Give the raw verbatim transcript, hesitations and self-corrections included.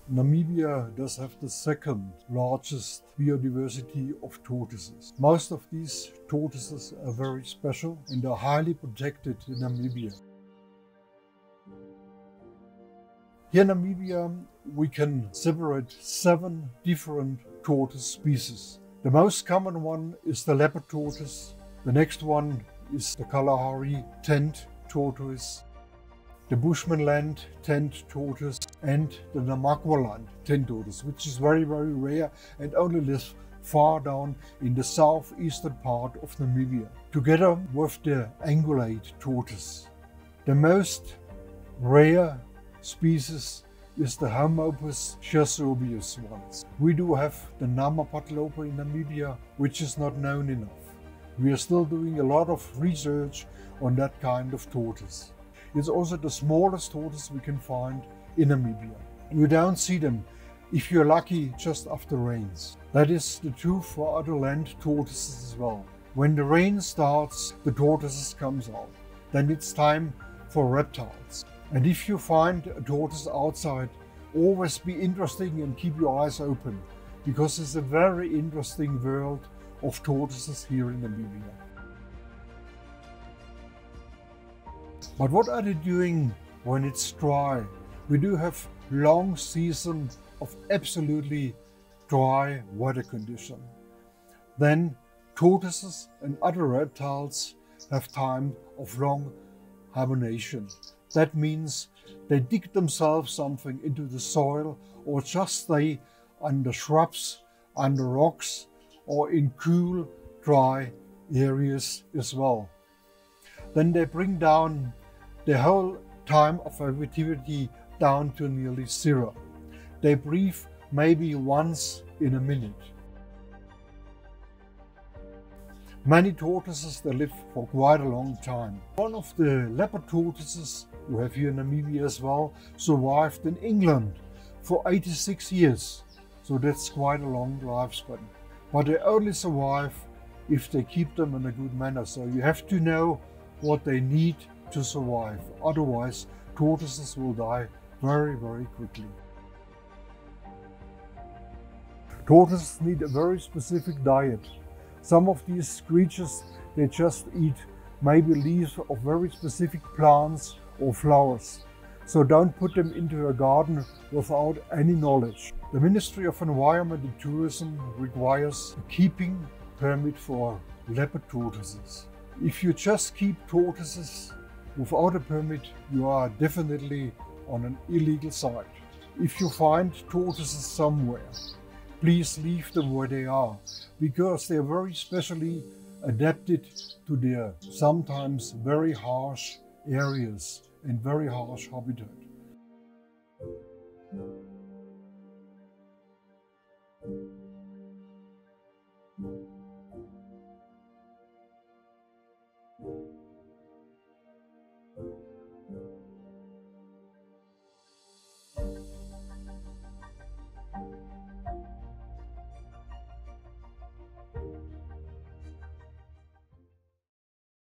Namibia does have the second largest biodiversity of tortoises. Most of these tortoises are very special and are highly protected in Namibia. Here in Namibia we can separate seven different tortoise species. The most common one is the leopard tortoise. The next one is the Kalahari tent tortoise, the Bushmanland tent tortoise, and the Namaqualand tent tortoise, which is very, very rare and only lives far down in the southeastern part of Namibia, together with the angulate tortoise. The most rare species is the Homopus chersobius ones. We do have the Namapatlopa in Namibia, which is not known enough. We are still doing a lot of research on that kind of tortoise. It's also the smallest tortoise we can find in Namibia. You don't see them, if you're lucky, just after rains. That is the truth for other land tortoises as well. When the rain starts, the tortoises comes out. Then it's time for reptiles. And if you find a tortoise outside, always be interesting and keep your eyes open, because it's a very interesting world of tortoises here in Namibia. But what are they doing when it's dry? We do have long season of absolutely dry weather condition. Then tortoises and other reptiles have time of long hibernation. That means they dig themselves something into the soil or just stay under shrubs, under rocks, or in cool, dry areas as well. Then they bring down the whole time of activity down to nearly zero. They breathe maybe once in a minute. Many tortoises, they live for quite a long time. One of the leopard tortoises we have here in Namibia as well survived in England for eighty-six years. So that's quite a long lifespan. But they only survive if they keep them in a good manner. So you have to know what they need to survive. Otherwise, tortoises will die very, very quickly. Tortoises need a very specific diet. Some of these creatures, they just eat maybe leaves of very specific plants or flowers. So don't put them into a garden without any knowledge. The Ministry of Environment and Tourism requires a keeping permit for leopard tortoises. If you just keep tortoises without a permit, you are definitely on an illegal site. If you find tortoises somewhere, please leave them where they are, because they are very specially adapted to their sometimes very harsh areas and very harsh habitat.